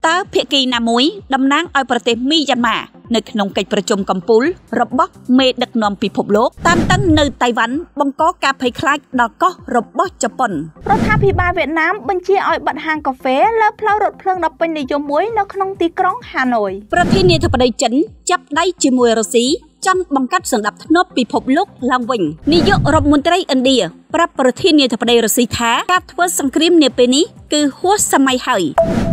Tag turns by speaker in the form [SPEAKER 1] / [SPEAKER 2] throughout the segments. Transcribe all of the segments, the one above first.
[SPEAKER 1] ตาเพียกีนามวยดำนางเอาประเทศมียันมาในขนมไก่ประจุมกัมพูลระบบเมดักนอมปีพบโลกตามตั้งในไต้หวันบังกอกาภัยคลายดอกก็ระบบญี่ปุ่น
[SPEAKER 2] รัฐบาลเวียดนามบัญชีอ้อยบัตรหางกาแฟและเพลารถเพลิงดับเป็นนิยมมวยในขนมตีกร้องฮานอย
[SPEAKER 1] ประเทศเนเธอร์แลนด์จันจับได้จิมวยรัสเซียจังบังคับสังดับนบปีพบโลกลางวิงนิยมรัฐมนตรีอินเดียปรับประเทศเนเธอร์แลนด์รัสเซียท้าการทวสังครีมในปีนี้คือหัวสมัยหาย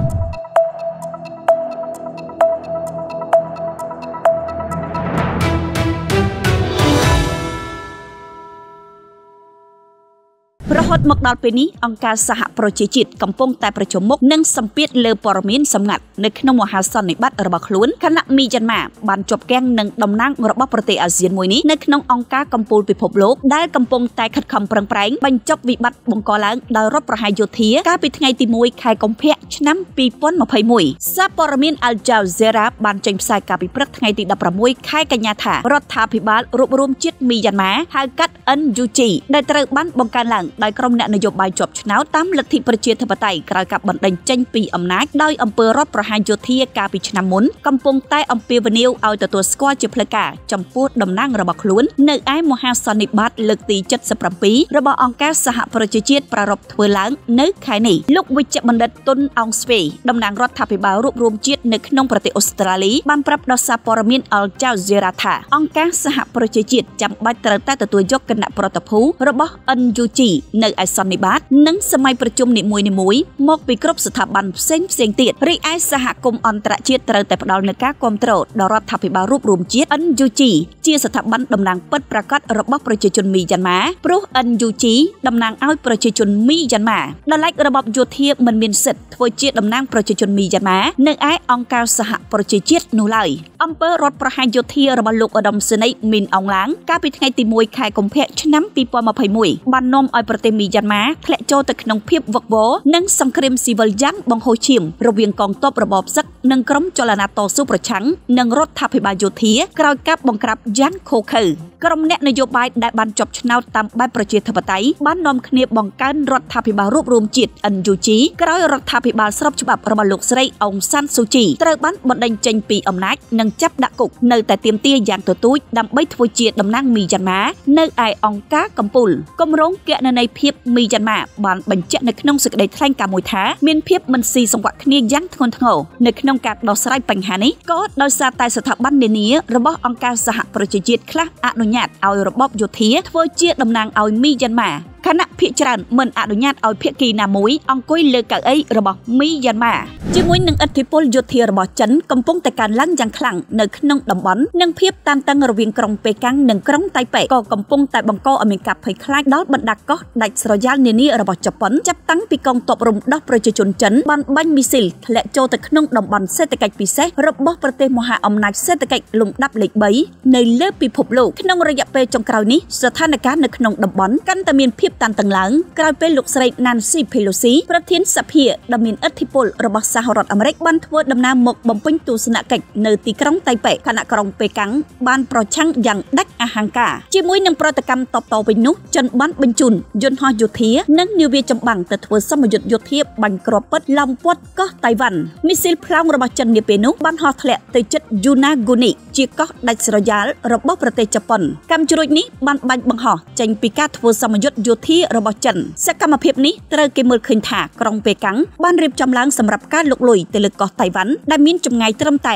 [SPEAKER 1] ประหดมกดอลปีนี้องค์การสหประชาชาติกำปงแต่ประชุมมกนั่งสัมเปียเลอปรมินสำงัดในขนมมหาสนในบัตรระบาดล้วนขณะมีจันมาบานจบแกงนั่งดำนั่งระบาดประเทศอาเซียนมวยนี้ในขนมองค์การกำปูลไปพบโลกได้กำปงแต่ขัดคำเปร่งเปร่งบรรจบวิบัติบงกอล้างโดยรถประหายโยเทียการปิดไงตีมวยไข่กงเพะชนะปีป้นมาภัยมวยซาปรมินอัลจาเซราบานจังสายการปิดพระไงตีดับประมวยไข่กัญญาถารถทาพิบาลรวบรวมจิตมีจันมาหากัดอันยูจีได้ตระบันบงการหลังได้กรมนโยบายจบชนะตามลัทธิประชาธิปไตยกลายกับบันไดเจนปีอำนาจโดยอำเภอรบประหารโยธีกาปิชนามุนกำปงใต้อำเภอวานิวเอาแต่ตัวสกอตเจพลกาจำพูดดำนั่งระบกล้วนในไอ้มหาสนิบัตเลือกตีจัดสปรัมปีระบองการสหประชาชาติประรบถวยล้างในขายนี้ลูกวิจบันดตุนองสเปย์ดำนั่งรัฐพิบาลรวบรวมจิตในขนมประเทศออสเตรเลียบันปรับดอซาปรมินอัลเจ้าเจราธาองการสหประชาชาติจำบัตรแต่ตัวยกคณะประตภูระบอันยูจีในไอสนิบัตนั่งสมัยประชุมนิมวยมกปีกรบสถาบันเสียงเตียดริไอสหกรมอันตรเชียตแต่ประดอนในการกรมโตรดรัฐพิบาลรวบรวมจิตอันยูจีเชียสถาบันดำนางเปิดประกาศระบบประชาชนมีจันมาปลุกอันยูจีดำนางเอาประชาชนมีจันมาและไล่ระบบโยเทียมันมีสิทธิ์ทวยจิตดำนางประชาชนมีจันมาในไอองการสหประชาชาตินูไลอำเภอรถประหารโยเทียระบบลูกอดมสนัยมินองล้างการปิดไงตีมวยไข่กงเพะชนะปีปอมาภัยมวยบันนมเอาประเทศมีจันมาแผลโจตะขนมเพียบวกโบนั่งสังเคราะห์ซีวิลยังบังโฮชิมระเวียงกองตบระบบซักนั่งกรมจลนาต่อสู้ประชังนั่งรถทัพพิบาลโยเทียกราวกับบังคับยันโคคือกรมเนนโยบายได้บรรจบชนะตามใบประชาธิปไตยบ้านนอมเนียบบังการรถทัพพิบาลรวบรวมจิตอันยูจีกราวรถทัพพิบาลสรับฉบับระบลุกสไลองซันซูจีตระบันบดดังเจนปีอำนาจนั่งจับดักกุกในแต่เตรียมเตี้ยอย่างตัวตุ้ยดำใบทวยจิตดำนั่งมีจันมาในไอองกากำปุลกรมร้องแกะในเพียบมีจันมาบานบรรเจในขนมสึกได้แทงกามวยท้าเมียนเพียบมันซีสงวัดเนียยั้งทนทงในขนมการดอกสไลปัญหานี้ก็โดยซาตายสถาบันเดนีระบบองการสหประชาชาติคลาอนุญาตเอาระบบโยธีทวยจิตดำนางเอามีจันมาคณะพิจารณาเหมือนอนุญาตเอาเพียกีนามวยองกุยเลือกไอระบบมียันมาจีมวยหนึ่งอิทธิพลโยธีระบบจันกำปงแต่การลั่นยังคลั่งในขนมดำบอลหนึ่งเพียบตันตั้งระเวียงกรงเปกังหนึ่งกรงไตเปะก็กำปงแต่บังโกอเมริกาเผยคลายดอลบันดักก็ได้สรยาลเนนี่ระบบจับปนจับตั้งปีกองตบรุมดอกประชาชนจันบันบันมิสิลและโจแต่ขนมดำบอลเศรษฐกิจพิเศษระบบประเทศมหาอำนาจเศรษฐกิจลุมดับเล็กใบในเลือปีพบโลกขนมระยะเปจงคราวนี้สถานการณ์ในขนมดำบอลกันแต่มีเพียบตันตั้งหลังกลายเป็นลูกสไลนันซีเพโลซีประธานสภาดำเนินอิทธิพลระบบสหรัฐอเมริกบันทัวดำน้ำหมกบำเพ็ญตุสนาเกตในตีกรงไตเปะขณะกรงเปกังบ้านประชังอย่างดักอาหังกาจีมวยนังประตกรรมตบต่อไปนุจนบ้านบรรจุนยนต์ฮอโยเทียนั่งนิวเวียจำบังแต่ทัวสมยุทธโยเทียบันกรอบปัดลำปวดก็ไต้หวันมิสซิลพลางระบบจันเนเปนุบ้านฮอทะเลเตจัดยูนากุนิจีก็ดัชรยาลระบบประเทศญี่ปุ่นกำจุดนี้บ้านบังฮอจังปีกาทัวสมยุทธโยเทียระบบจันสกรรมเพียบนี้เตอร์เกมอร์ขึ้นถากรองเปกังบ้านเรียบจำล้างสำหรับการลุกลุยแต่เลือกเกาะไต้หวันได้มีจำไงเติมแต่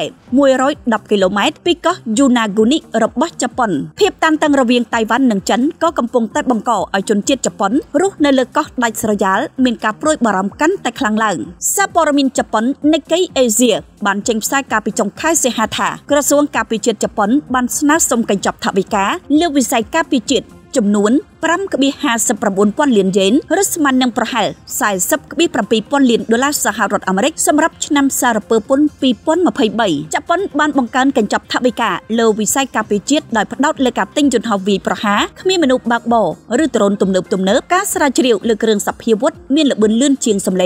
[SPEAKER 1] 110 กิโลเมตรปีก็ยูนากุนิระบบญี่ปุ่นเพียบตันตั้งระเวียงไต้หวันหนึ่งชั้นก็กำปงแต่บังก่อเอาจนเจ็ดญี่ปุ่นรู้ในเลือกเกาะดัชรยาลมีการโปรยบารมกันแต่ครั้งหลังซาปอร์มินญี่ปุ่นในเกย์เอเชียบ้านเจงไซกาปิจงค่ายเสียหาถากระทรวงกาปิจิตญี่ปุ่นบ้านสนาสมกันจับทวิกาเลือกวิสัยกาปิจิตจำนวนปรำกบี50 ป้อนเหรียญเยนรัสมันยังประหารสายซับกบีประปีป้อนเหรียญดอลลาร์สหรัฐอเมริกสำหรับนำซาร์เปอร์ปนปีป้อนมาเผยใบจะป้อนบ้านบังการกันจับทวิกาเลวิไซกาปิจิตได้พัดดาวเลกาติ้งจนฮาวีประหารขมีมนุษย์บากบ่อหรือตรนตุ่มเนิบการสระเฉียวเลือกเรื่องสับเพียวุฒิเมียนเหลือบืนเลื่อนเชียงสำเล้ง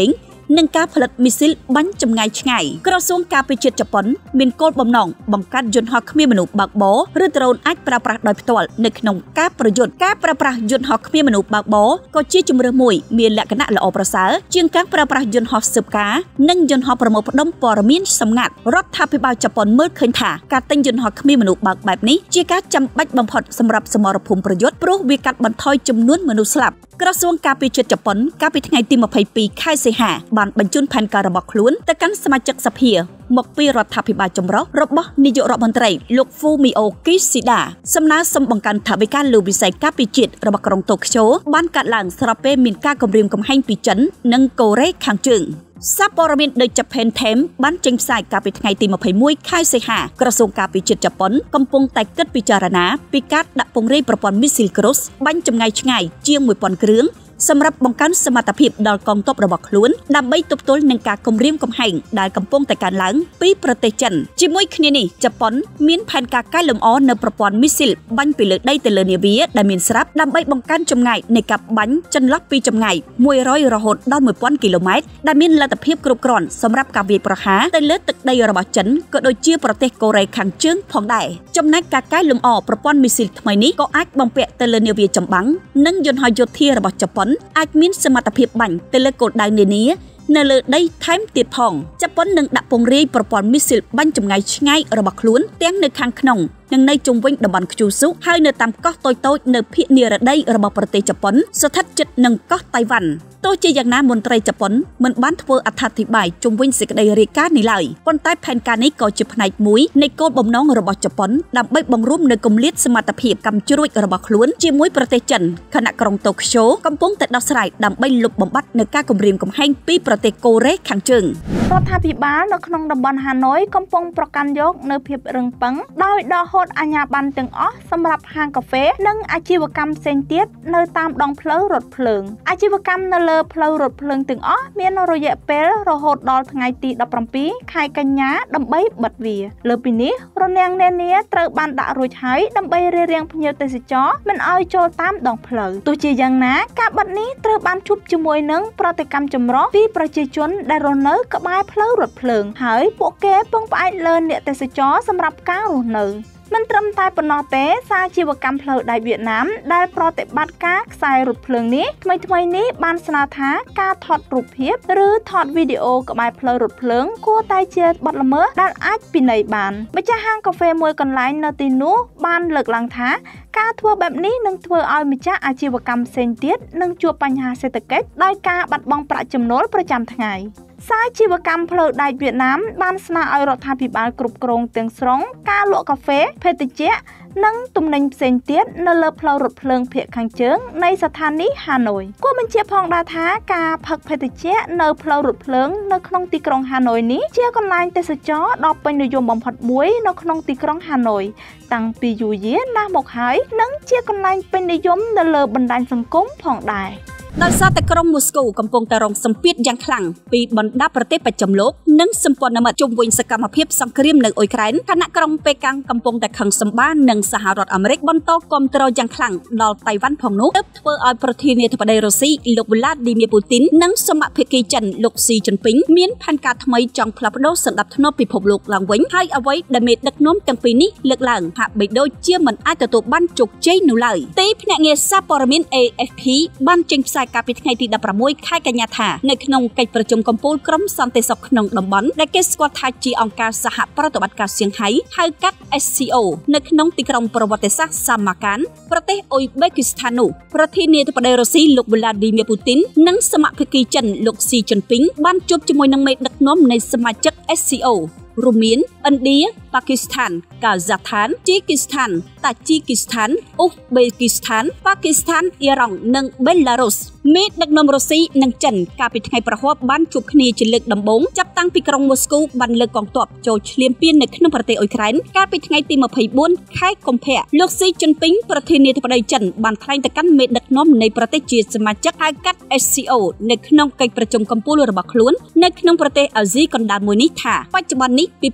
[SPEAKER 1] និងការផលិតមីស៊ីលបាញ់ចម្ងាយឆ្ងាយក្រសួងការពារជាតិជប៉ុនមានគោលបំណងបង្កើតយន្តហោះគ្មានមនុស្សបើកបរឬដ្រូនអាចប្រើប្រាស់ដោយផ្ទាល់នៅក្នុងការប្រយុទ្ធការប្រើប្រាស់យន្តហោះគ្មានមនុស្សបើកបរក៏ជាជម្រើសមួយមានលក្ខណៈល្អប្រសើរជាងការប្រើប្រាស់យន្តហោះស៊ើបការនិងយន្តហោះប្រមូលផ្ដុំព័ត៌មានសម្ងាត់រដ្ឋាភិបាលជប៉ុនមើលឃើញថាការទិញយន្តហោះគ្មានមនុស្សបើកបែបនេះជាការចាំបាច់បំផុតសម្រាប់សមរភូមិប្រយុទ្ធព្រោះវាកាត់បន្ថយចំនួនមនុស្សស្លាប់ក្រសួងការពារជាតិជប៉ុនកាលពីថ្ងៃទី22ខែសីហាបានបញ្ជូនផែនការរបស់ខ្លួនទៅកាន់សមាជិកសភាមកពីរដ្ឋាភិបាលចម្រុះរបស់នាយករដ្ឋមន្ត្រីលោក Fumio Kishida សំណើសុំបង្កើនថវិកាលើវិស័យការពារជាតិរបស់ក្រុងតូក្យូបានកាត់ឡើងស្របពេលមានការគំរាមកំហែងពីចិននិងកូរ៉េខាងជើងសារព័ត៌មានដូច Japan Times បានចេញផ្សាយកាលពីថ្ងៃទី21ខែសីហាក្រសួងការពារជាតិជប៉ុនកំពុងតែគិតពិចារណាពីការដាក់ពង្រាយប្រព័ន្ធមីស៊ីលគ្រូសបាញ់ចម្ងាយឆ្ងាយជាង 1000 គ្រឿងសម្រាប់បង្កើនសមត្ថភាពដល់កងទ័ពរបស់ខ្លួនដើម្បីទប់ទល់នឹងការគំរាមកំហែងដែលកំពុងតែកើនឡើងពីប្រទេសចិនជាមួយគ្នានេះជប៉ុនមានផែនការកែលម្អនៅប្រព័ន្ធមីស៊ីលបាញ់ពីលើដីទៅលើនាវាដែលមានស្រាប់ដើម្បីបង្កើនចម្ងាយនៃការបាញ់ចន្លោះពីចម្ងាយ100រហូតដល់1000គីឡូម៉ែត្រដែលមានលទ្ធភាពគ្រប់គ្រាន់សម្រាប់ការវាយប្រហារទៅលើទឹកដីរបស់ចិនក៏ដូចជាប្រទេសកូរ៉េខាងជើងផងដែរចំណែកការកែលម្អប្រព័ន្ធមីស៊ីលថ្មីនេះក៏អាចបំពាក់ទៅលើនាវាចម្បាំងនិងយន្តហោះយោធារបស់ជប៉ុនអាចមានសមត្ថភាពបាញ់ទៅលើគោលដៅនានានៅលើដីថែមទៀតផងជប៉ុននឹងដាក់ពង្រាយប្រព័ន្ធមីស៊ីលបាញ់ចម្ងាយឆ្ងាយរបស់ខ្លួនទាំងនៅខាងក្នុងនិងនៅជុំវិញតំបន់ខ្ជូស៊ុហើយនៅតាមកោះតូចៗនៅភាគនិរតីរបស់ប្រទេសជប៉ុនស្ថិតជិតនឹងកោះតៃវ៉ាន់ទោះជាយ៉ាងណាមន្ត្រីជប៉ុនមិនបានធ្វើអត្ថាធិប្បាយជុំវិញសេចក្តីរាយការណ៍នេះឡើយប៉ុន្តែផែនការនេះក៏ជាផ្នែកមួយនៃគោលបំណងរបស់ជប៉ុនដើម្បីបង្រួមនៅគម្លាតសមត្ថភាពកាំជ្រួចរបស់ខ្លួនជាមួយប្រទេសចិនខណៈក្រុងតូក្យូកំពុងតែដោះស្រាយដើម្បីលុបបំបាត់នៅការគំរាមកំហែងពីប្រទេសកូរ៉េខាងជើង
[SPEAKER 2] រដ្ឋាភិបាលនៅក្នុងតំបន់ហាណូយកំពុងប្រកាន់យកនៅភាពរឹងប៉ឹងដោយដកហូតអាជ្ញាប័ណ្ណទាំងអស់សម្រាប់ហាងកាហ្វេនិងអាជីវកម្មផ្សេងទៀតនៅតាមដងផ្លូវរថភ្លើងអាជីវកម្មនៅលើផ្លូវរថភ្លើងទាំងអស់មានរយៈពេលរហូតដល់ថ្ងៃទី17ខែកញ្ញាដើម្បីបិទវាលើពីនេះរនាំងនានាត្រូវបានដាក់រួចហើយដើម្បីរារាំងភ្ញៀវទេសចរមិនឲ្យចូលតាមដងផ្លូវទោះជាយ៉ាងណាការបិទនេះត្រូវបានជួបជាមួយនឹងប្រតិកម្មចម្រុះពីប្រជាជនដែលរស់នៅក្បែរផ្លូវរថភ្លើងហើយពួកគេពឹងផ្អែកលើអ្នកទេសចរសម្រាប់ការរស់នៅមិនត្រឹមតែប៉ុណ្ណោះទេសាជីវកម្មផ្លូវដែកវៀតណាមដែលប្រតិបត្តិការខ្សែរថភ្លើងនេះថ្មីនេះបានស្នើថាការថតរូបភាពឬថតវីដេអូក្បែរផ្លូវរថភ្លើងគួរតែជាបទល្មើសដែលអាចពិន័យបានម្ចាស់ហាងកាហ្វេមួយកន្លែងនៅទីនោះបានលើកឡើងថាការធ្វើបែបនេះនឹងធ្វើឲ្យម្ចាស់អាជីវកម្មផ្សេងទៀតនឹងជួបបញ្ហាសេដ្ឋកិច្ចដោយការបាត់បង់ប្រាក់ចំណូលប្រចាំថ្ងៃសាជីវកម្មផ្លូវដែកវៀតណាមបានស្នើឲ្យរដ្ឋាភិបាលគ្រប់គ្រងទាំងស្រុងការលក់កាហ្វេភេសជ្ជៈនិងទំនិញផ្សេងទៀតនៅលើផ្លូវរថភ្លើងភាគខាងជើងនៃស្ថានីយ៍ហាណូយគួរបញ្ជាក់ផងដែរថាការផឹកភេសជ្ជៈនៅផ្លូវរថភ្លើងនៅក្នុងទីក្រុងហាណូយនេះជាកន្លែងទេសចរដ៏ពេញនិយមបំផុតមួយនៅក្នុងទីក្រុងហាណូយតាំងពីយូរយារណាស់មកហើយនិងជាកន្លែងពេញនិយមនៅលើបណ្ដាញសង្គមផងដែរ
[SPEAKER 1] ដោយសារតែក្រុងមូស្គូកំពុងតែរងសម្ពាធយ៉ាងខ្លាំងពីបណ្ដាប្រទេសបច្ចឹមលោកនិងសម្ព័ន្ធមិត្តជុំវិញសកម្មភាពសង្គ្រាមនៅអ៊ុយក្រែនខណៈក្រុងប៉េកាំងកំពុងតែខឹងសម្បានិងសហរដ្ឋអាមេរិកបន្តគាំទ្រយ៉ាងខ្លាំងដល់តៃវ៉ាន់ផងនោះទើបធ្វើឲ្យប្រធានាធិបតីរុស្ស៊ីលោក Vladimir Putin និងសមាភាគីចិនលោក Xi Jinping មានផែនការថ្មីចង់ផ្លាស់ប្ដូរសណ្ដាប់ធ្នាប់ពិភពលោកឡើងវិញហើយអ្វីដែលមេដឹកនាំទាំងពីរនេះលើកឡើងហាក់បីដូចជាមិនអាចទទួលបានជោគជ័យនោះឡើយទេភ្នាក់ងារសារព័ត៌មាន AFP បានចេញផ្សាយកាលពីថ្ងៃទី16ខែកញ្ញាថានៅក្នុងកិច្ចប្រជុំកំពូលក្រុមសន្តិសុខក្នុងតំបន់ដែលគេស្គាល់ថាជាអង្គការសហប្រតិបត្តិការសៀងហៃហៅកាត់ SCO នៅក្នុងទីក្រុងប្រវត្តិសាស្ត្រសាម៉ាកានប្រទេសអ៊ុយបេគីស្ថាននោះប្រធានាធិបតីរុស្ស៊ីលោក Vladimir Putin និងសមាភាគីចិនលោក Xi Jinping បានជួបជាមួយនឹងមេដឹកនាំនៃសមាជិក SCO រួមមានឥណ្ឌាប៉ាគីស្ថានកាហ្សាកស្ថានជីគីស្ថានតាជីគីស្ថានអ៊ុសបេគីស្ថានប៉ាគីស្ថានអ៊ីរ៉ង់និងបេឡារុសមេដឹកនាំរុស្ស៊ីនិងចិនកាលពីថ្ងៃប្រហ័សបានជួបគ្នាជាលើកដំបូងចាប់តាំងពីក្រុងមូស្គូបានលើកកងទ័ពចូលឈ្លានពាននៅក្នុងប្រទេសអ៊ុយក្រែនកាលពីថ្ងៃទី24ខែកុម្ភៈលោក Xi Jinping ប្រធានាធិបតីចិនបានថ្លែងទៅកាន់មេដឹកនាំនៃប្រទេសជាសមាជិកហៅកាត់ SCO នៅក្នុងកិច្ចប្រជុំកំពូលរបស់ខ្លួននៅក្នុងប្រទេសអាស៊ីកណ្ដាលមួយនេះថាបច្ចុប្បន្ននេះពិភពលោក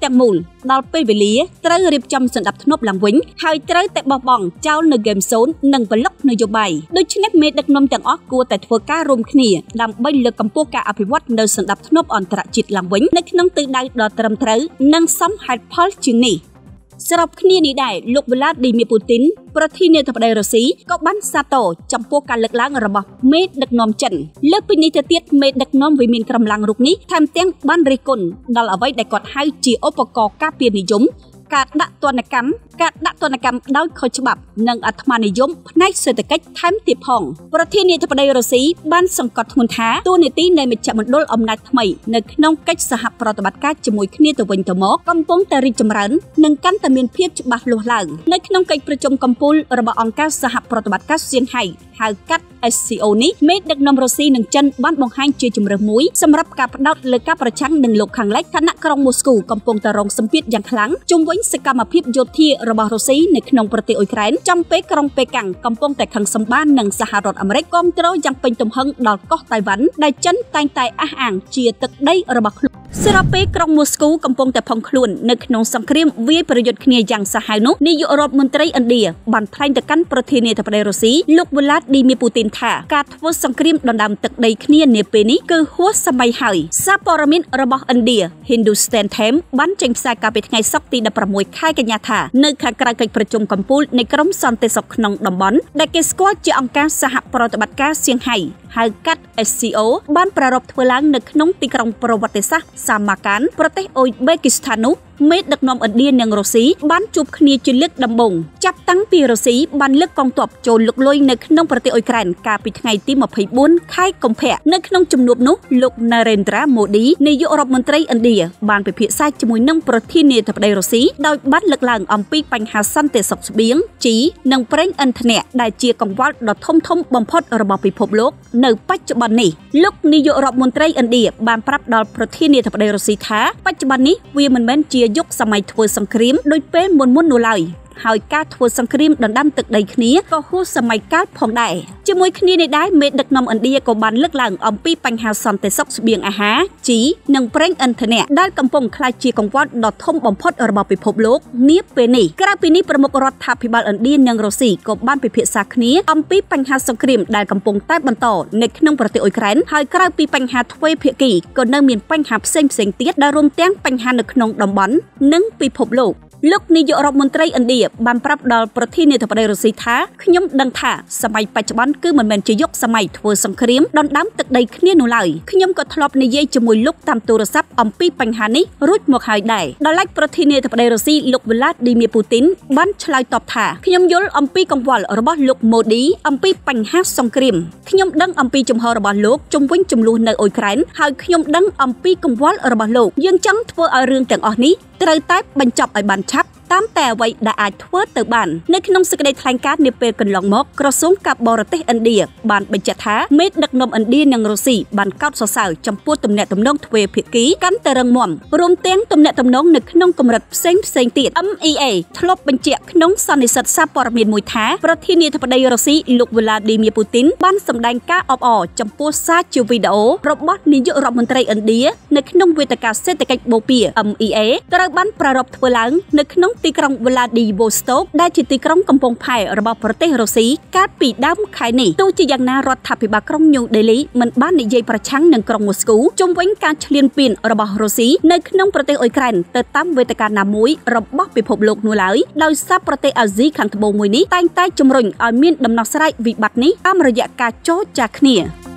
[SPEAKER 1] ទាំងមូលដល់ពេលវេលាត្រូវរៀបចំសណ្ដាប់ធ្នាប់ឡើងវិញហើយត្រូវតែបោះបង់ចោលនៅ Game Zone និងប្លុកនយោបាយដូច្នេះមេដឹកនាំទាំងអស់គួរតែធ្វើការរួមគ្នាដើម្បីលើកកម្ពស់ការអភិវឌ្ឍនៅសណ្ដាប់ធ្នាប់អន្តរជាតិឡើងវិញនៅក្នុងទិសដៅដ៏ត្រឹមត្រូវនិងសមហេតុផលជាងនេះស្របគ្នានេះដែរលោកវ្លាឌីមៀពូទីនប្រធានាធិបតីរុស្ស៊ីក៏បានសាទរចំពោះការលើកឡើងរបស់មេដឹកនាំចិនលើសពីនេះទៅទៀតមេដឹកនាំវិមានកម្លាំងរុកនេះថែមទាំងបានរិះគន់ដល់អ្វីដែលគាត់ហៅជាឧបករណ៍ការពារនិយមការដាក់ទណ្ឌកម្មដោយខុសច្បាប់និងអាត្មានិយមផ្នែកសេដ្ឋកិច្ចថែមទៀតផងប្រធានាធិបតីរុស្ស៊ីបានសង្កត់ធ្ងន់ថាតួនាទីនៃមជ្ឈមណ្ឌលអំណាចថ្មីនៅក្នុងកិច្ចសហប្រតិបត្តិការជាមួយគ្នាទៅវិញទៅមកកំពុងតែរីកចម្រើននិងកាន់តែមានភាពច្បាស់លាស់ឡើងនៅក្នុងកិច្ចប្រជុំកំពូលរបស់អង្គការសហប្រតិបត្តិការសៀងហៃហៅកាត់ SCO នេះមេដឹកនាំរុស្ស៊ីនិងចិនបានបង្ហាញជាជំរើសមួយសម្រាប់ការផ្ដោតលើការប្រឆាំងនឹងលោកខាងលិចខណៈក្រុងមូស្គូកំពុងតែរងសម្ពាធយ៉ាងខ្លាំងជុំវិញសកម្មភាពយោធារបស់រុស្ស៊ីនៅក្នុងប្រទេសអ៊ុយក្រែនចំពេលក្រុងប៉េកាំងកំពុងតែខឹងសម្បារនឹងសហរដ្ឋអាមេរិកគាំទ្រយ៉ាងពេញទំហឹងដល់កោះតៃវ៉ាន់ដែលចិនតែងតែអះអាងជាទឹកដីរបស់ខ្លួនស្របពេលក្រុងមូស្គូកំពុងតែផុងខ្លួននៅក្នុងសង្គ្រាមវាយប្រយុទ្ធគ្នាយ៉ាងសាហាវនោះនាយករដ្ឋមន្ត្រីឥណ្ឌាបានថ្លែងទៅកាន់ប្រធានាធិបតីរុស្ស៊ីលោកវ្លាឌីមៀពូទីនថាការធ្វើសង្គ្រាមដណ្ដើមទឹកដីគ្នានាពេលនេះគឺហួសសម័យហើយសារព័ត៌មានរបស់ឥណ្ឌា Hindustan Times បានចេញផ្សាយកាលពីថ្ងៃសុក្រទី16ខែកញ្ញាថានៅខាងក្រៅកិច្ចប្រជុំកំពូលនៃក្រុមសន្តិសុខក្នុងតំបន់ដែលគេស្គាល់ជាអង្គការសហប្រតិបត្តិការសៀងហៃហៅកាត់ SCO បានប្រារព្ធធ្វើឡើងនៅក្នុងទីក្រុងប្រវត្តិសាស្ត្រសាម៉ាកាន់ប្រទេសអ៊ុយបេគីស្ថាននោះមេដឹកនាំឥណ្ឌានិងរុស្ស៊ីបានជួបគ្នាជាលើកដំបូងចាប់តាំងពីរុស្ស៊ីបានលើកកងទ័ពចូលលុកលុយនៅក្នុងប្រទេសអ៊ុយក្រែនកាលពីថ្ងៃទី24ខែកុម្ភៈនៅក្នុងជំនួបនោះលោក Narendra Modi នាយករដ្ឋមន្ត្រីឥណ្ឌាបានពិភាក្សាជាមួយនឹងប្រធានាធិបតីរុស្ស៊ីដោយបានលើកឡើងអំពីបញ្ហាសន្តិសុខស្បៀងជីនិងប្រេងឥន្ធនៈដែលជាកង្វល់ដ៏ធំបំផុតរបស់ពិភពលោកនៅបច្ចុប្បន្ននេះលោកនាយករដ្ឋមន្ត្រីឥណ្ឌាបានប្រាប់ដល់ប្រធានាធិបតីរុស្ស៊ីថាបច្ចុប្បន្ននេះវាមិនមែនជាយុគសម័យធ្វើសង្គ្រាមដូចពេលមុននោះឡើយហើយការធ្វើសង្គ្រាមដណ្ដើមទឹកដីគ្នាក៏ហួសសម័យកាលផងដែរជាមួយគ្នានេះដែរមេដឹកនាំឥណ្ឌាក៏បានលើកឡើងអំពីបញ្ហាសន្តិសុខស្បៀងអាហារជីនិងប្រេងឥន្ធនៈដែលកំពុងក្លាយជាកង្វល់ដ៏ធំបំផុតរបស់ពិភពលោកនាពេលនេះក្រៅពីនេះប្រមុខរដ្ឋាភិបាលឥណ្ឌានិងរុស្ស៊ីក៏បានពិភាក្សាគ្នាអំពីបញ្ហាសង្គ្រាមដែលកំពុងតែបន្តនៅក្នុងប្រទេសអ៊ុយក្រែនហើយក្រៅពីបញ្ហាទ្វេភាគីក៏នៅមានបញ្ហាផ្សេងទៀតដែលរួមទាំងបញ្ហានៅក្នុងតំបន់និងពិភពលោកលោកនាយករដ្ឋមន្ត្រីឥណ្ឌាបានប្រាប់ដល់ប្រធានាធិបតីរុស្ស៊ីថាខ្ញុំដឹងថាសម័យបច្ចុប្បន្នគឺមិនមែនជាយុគសម័យធ្វើសង្គ្រាមដណ្ដើមទឹកដីគ្នានោះឡើយខ្ញុំក៏ធ្លាប់និយាយជាមួយលោកតាមទូរស័ព្ទអំពីបញ្ហានេះរួចមកហើយដែរដល់ឡែកប្រធានាធិបតីរុស្ស៊ីលោកវ្លាឌីមៀពូទីនបានឆ្លើយតបថាខ្ញុំយល់អំពីកង្វល់របស់លោកម៉ូឌីអំពីបញ្ហាសង្គ្រាមខ្ញុំដឹងអំពីជំហររបស់លោកជំវិញចំនួននៅអ៊ុយក្រែនហើយខ្ញុំដឹងអំពីកង្វល់របស់លោកយើងចង់ធ្វើឲ្យរឿងទាំងអស់នេះត្រូវតែបញ្ចប់ឲ្យបានឆាប់តាមតែអ្វីដែលអាចធ្វើទៅបាននៅក្នុងសេចក្តីថ្លែងការណ៍នាពេលកន្លងមកក្រសួងការបរទេសឥណ្ឌាបានបញ្ជាក់ថាមេដឹកនាំឥណ្ឌានិងរុស្ស៊ីបានកោតសរសើរចំពោះទំនាក់ទំនងទ្វេភាគីកាន់តែរឹងមាំរួមទាំងទំនាក់ទំនងនៅក្នុងកម្រិតផ្សេងទៀត MEA ធ្លាប់បញ្ជាក់ក្នុងសន្និសីទសារព័ត៌មានមួយថាប្រធានាធិបតីរុស្ស៊ីលោកវ្លាឌីមៀពូទីនបានសម្ដែងការអបអរចំពោះសារជាវីដេអូរបស់នាយករដ្ឋមន្ត្រីឥណ្ឌានៅក្នុងវេទិកាសេដ្ឋកិច្ចបូព៌ា MEA ត្រូវបានប្រារព្ធធ្វើឡើងនៅក្នុងទីក្រុង Vladivostok ដែលជាទីក្រុងកំពង់ផែរបស់ប្រទេសរុស្ស៊ីកាលពីដើមខែនេះទោះជាយ៉ាងណារដ្ឋាភិបាលក្រុងញូដេលីមិនបាននិយាយប្រឆាំងនឹងក្រុងមូស្គូជុំវិញការឈ្លានពានរបស់រុស្ស៊ីនៅក្នុងប្រទេសអ៊ុយក្រែនទៅតាមវេទិកាណាមួយរបស់ពិភពលោកនោះឡើយដោយសារប្រទេសអាស៊ីខាងត្បូងមួយនេះតែងតែជំរុញឲ្យមានដំណោះស្រាយវិបត្តិនេះតាមរយៈការចរចាគ្នា